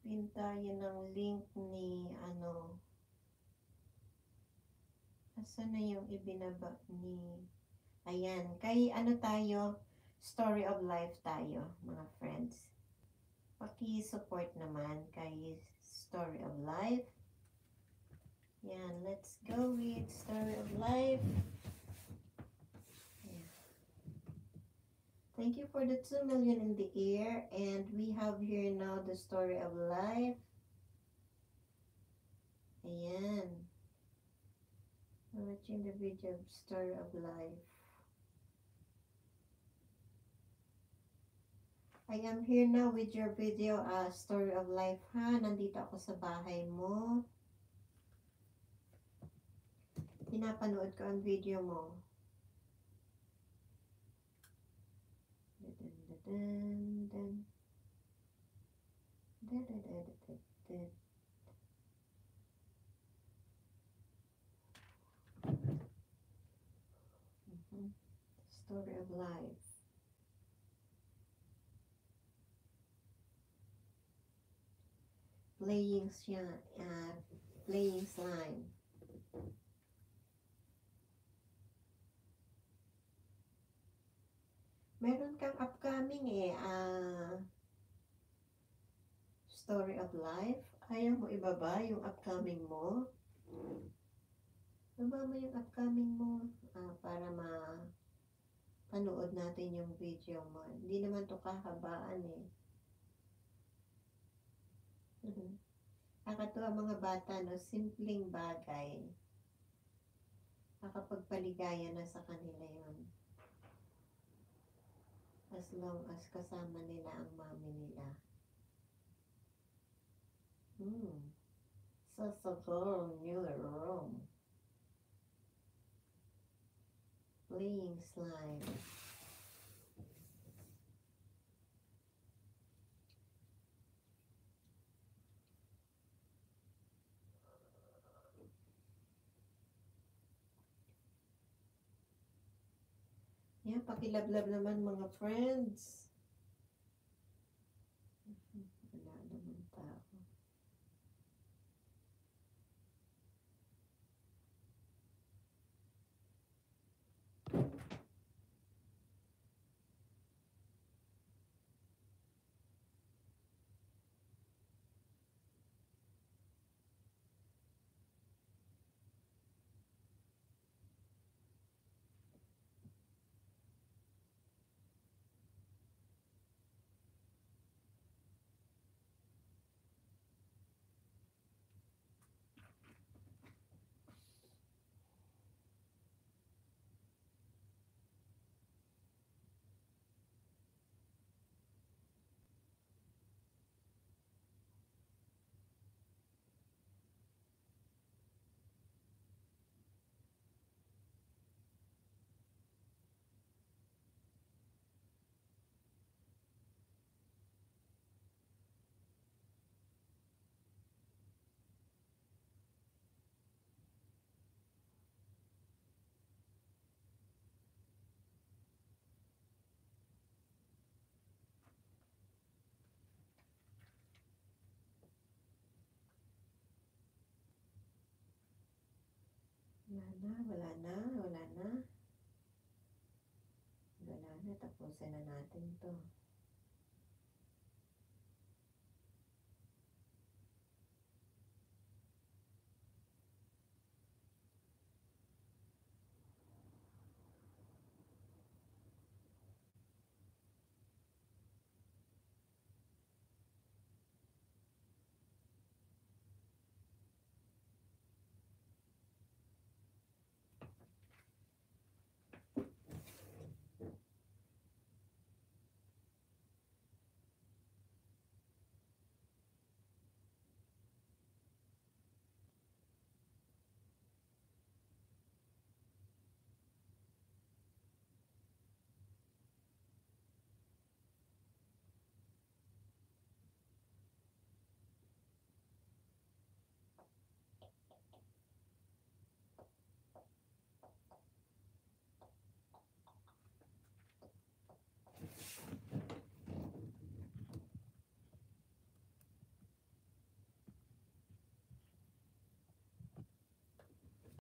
Pin tayo ng link ni asan na yung ibinaba ni, ayan, kay tayo, Story of Life tayo, mga friends. Paki-support naman kay Story of Life. Yan, let's go with Story of Life. Yeah. Thank you for the 2 million in the air, and we have here now the Story of Life. Ayan. Watching the video of Story of Life. I am here now with your video, Story of Life, ha? Nandito ako sa bahay mo. Pinapanood ko ang video mo. Story of Life. Playing slime. Meron kang upcoming Story of Life. Ayaw mo ibaba yung upcoming mo? Baba mo yung upcoming mo para panood natin yung video mo. Hindi naman to kahabaan eh. Nakakatuwa mga bata, no? Simpleng bagay. Nakapagpaligaya na sa kanila yon. As long as kasama nila ang mami nila. Sasagot new room. Playing slime. Yan, pakilablab naman mga friends. Wala naman tao. Wala na. Tapusin na natin to.